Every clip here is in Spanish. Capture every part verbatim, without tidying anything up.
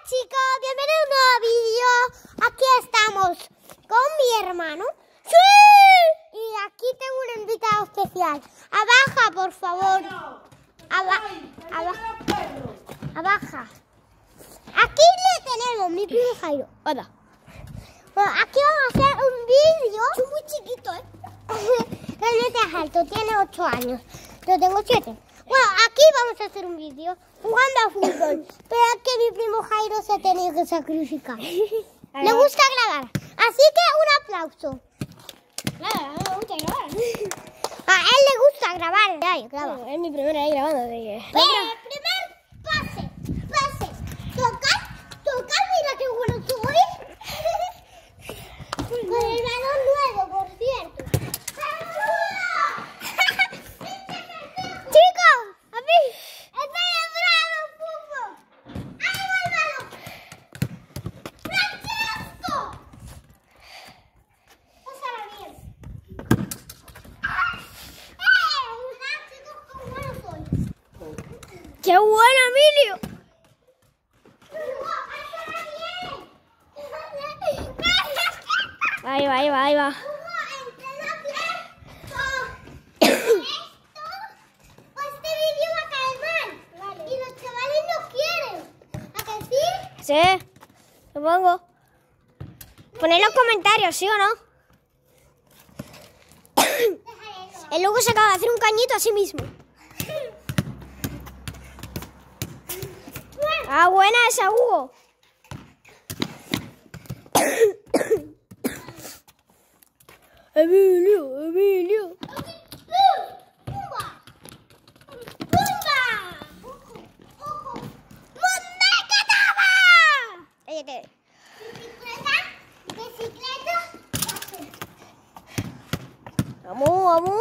chicos, bienvenidos a un nuevo vídeo. Aquí estamos con mi hermano. ¡Sí! Y aquí tengo un invitado especial. Abaja, por favor. Aba aba abaja. Aquí le tenemos mi primo Jairo. Hola. Bueno, aquí vamos a hacer un vídeo. Es muy chiquito, ¿eh? Realmente es alto, tiene ocho años. Yo tengo siete. Bueno, aquí vamos a hacer un vídeo jugando a fútbol. Pero es que mi primo Jairo se ha tenido que sacrificar. Le gusta grabar. Así que un aplauso. Claro, a mí me gusta grabar. A él le gusta grabar. Ay, graba. Bueno, es mi primera vez grabando, así que... Eh, primer pase, pase. Tocar, tocar, mira qué bueno soy. Con el balón nuevo, por cierto. Chicos, a mí estoy entrando un poco. Ahí va el balón. ¡Francesco! Pásala bien. ¡Eh! Mirad, chicos, cómo bueno soy. ¡Qué bueno, Emilio! ¡Pásala bien! Ahí va, ahí va, ahí va. Sí, supongo. Poned en los comentarios, ¿sí o no? El loco se acaba de hacer un cañito a sí mismo. Ah, buena esa, Hugo. Emilio, Emilio. Vamos, vamos.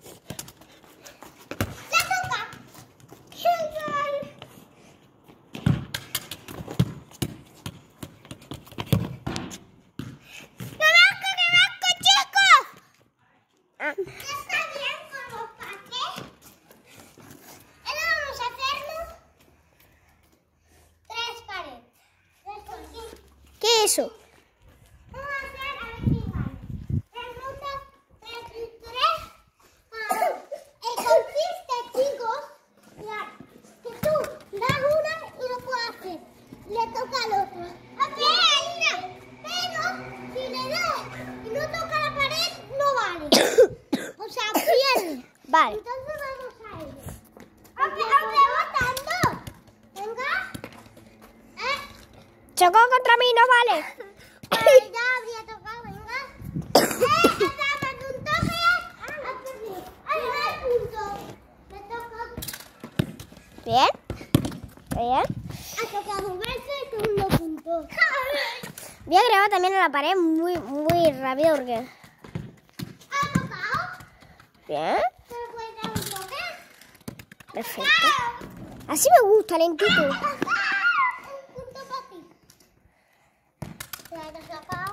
¿Qué es eso? Vamos a hacer, a ver quién gana. Tres rondas, tres, tres. El consiste, chicos, la, que tú das una y no puedes hacer. Le toca al otro. ¡Bien! Pero si le das y no toca la pared, no vale. O sea, pierde. Vale. Entonces vamos a ir. Aunque, aunque votando. Venga. ¿Eh? Chocó contra mí, no vale. Ay, ya habría tocado, venga. ¡Eh! ¡Acaba de un toque! ¡Ha perdido! ¡Ay, no hay punto! Me toca. Bien. Bien. Ha tocado verse el segundo punto. Voy a grabar también en la pared muy, muy rápido porque... ¿Ha tocado? Bien. ¿Se me puede dar un toque? Perfecto. Así me gusta, lentito. Un punto para ti. Ya te has sacado.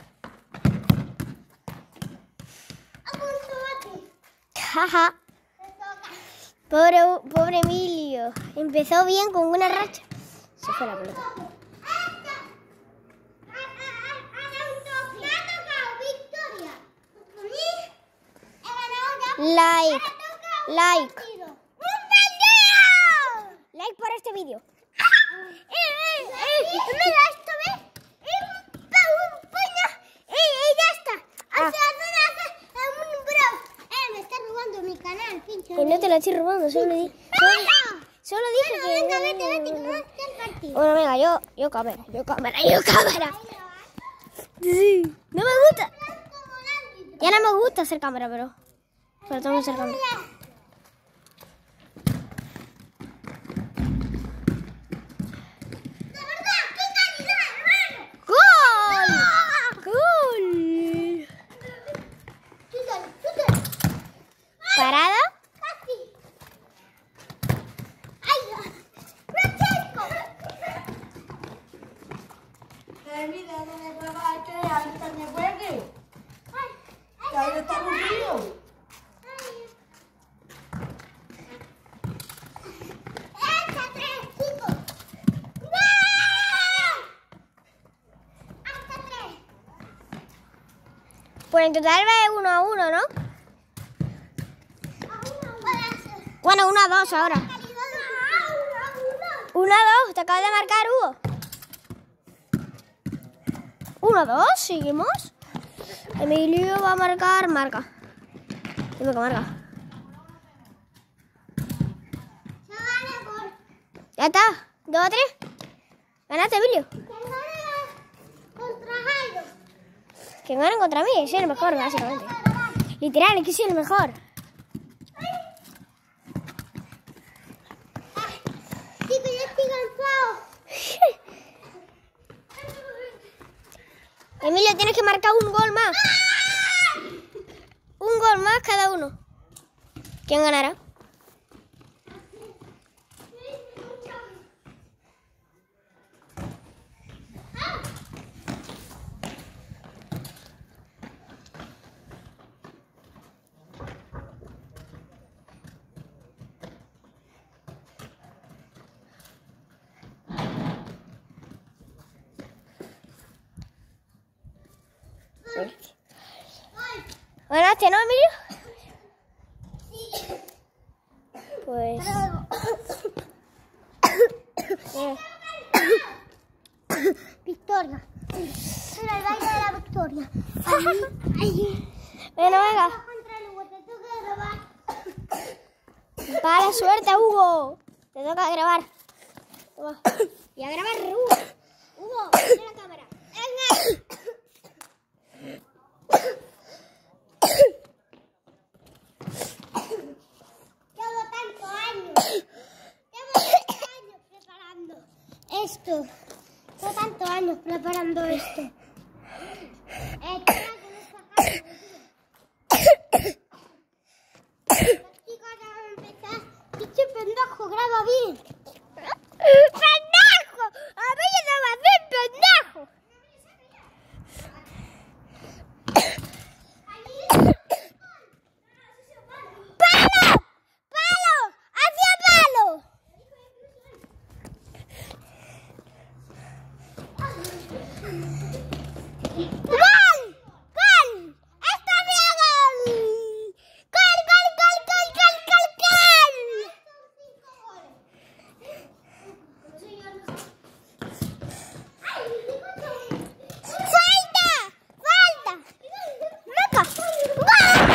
Un punto para ti. Jaja. Te toca. Pobre, pobre Emilio. Empezó bien con una racha. Se fue la pelota. Like. Like. Like por este vídeo. Mira esto, ¿ves? Es un puño y ya está. Ah. Así hace un bro. Eh, me está robando mi canal, pinche. Que no te lo estoy robando, solo, di, solo, solo dije Bueno, que... venga, vete, vete, que no está el partido. Bueno, venga, yo, yo cámara, yo cámara, yo cámara. Sí, no me gusta. Ya no me gusta hacer cámara, pero... Pero tengo que hacer cámara. ¡Gol! ¡Gol! ¿Parada? Pues en total va uno a uno, ¿no? Bueno, uno a dos ahora. uno a dos, te acabas de marcar, Hugo. uno a dos, seguimos. Emilio va a marcar, marca. Dime que marca. Ya está, dos a tres. Ganaste, Emilio. ¿Quién gana contra mí? Soy el mejor, básicamente. Literal, es que soy el mejor. Chicos, yo estoy cansado. Emilio, tienes que marcar un gol más. Un gol más cada uno. ¿Quién ganará? ¿Ganaste, no, Emilio? Sí. Pues... eh. Victoria. Era el baile de la victoria. Bueno, venga. Contra el Hugo, te toca grabar. Para suerte, Hugo. Te toca grabar. Toma. Y a grabar, Hugo. Hugo, mira la cámara. Venga. Llevo tantos años. Llevo tantos años preparando esto. Llevo tantos años preparando esto. Esto es lo que me sacaron. Chicos, ya vamos a empezar. Este pendejo graba bien. ¡Pendejo! A mí ya no va a ser pendejo. ¡Palo! ¡Palo! ¡Hacia palo! ¡Gol! ¡Gol! ¡Está bien gol! ¡Gol, gol, gol, gol, gol, gol, gol! ¡Falta! ¡Falta! ¡Loca! ¡Gol!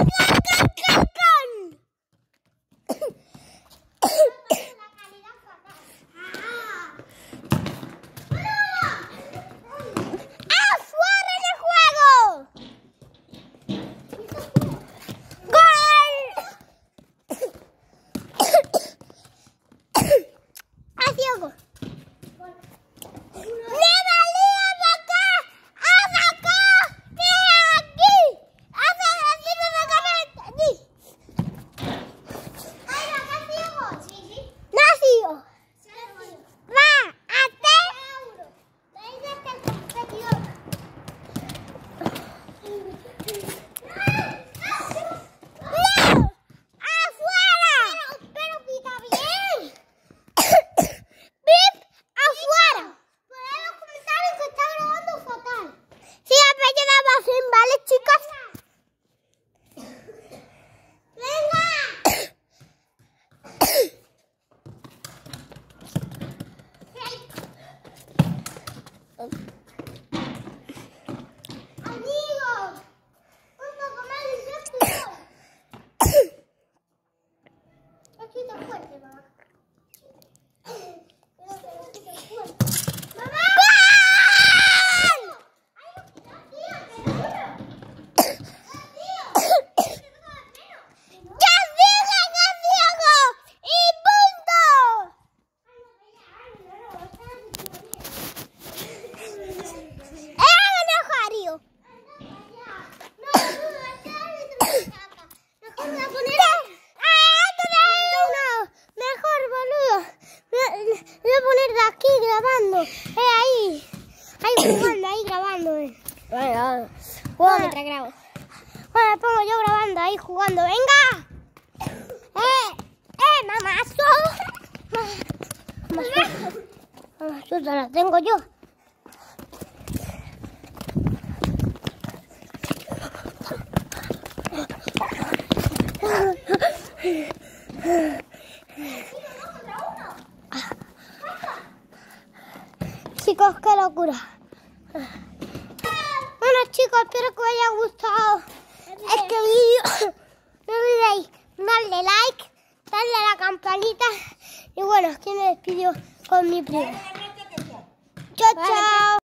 Venga, juego mientras grabo. Bueno, me pongo yo grabando ahí jugando. ¡Venga! ¡Eh! ¡Eh, mamazo! Mamazo. Mamazo, te la tengo yo. Chicos, qué locura. Bueno, chicos, espero que os haya gustado este vídeo. No olvidéis darle like, darle a la campanita. Y bueno, aquí me despido con mi primo. Chao, chao.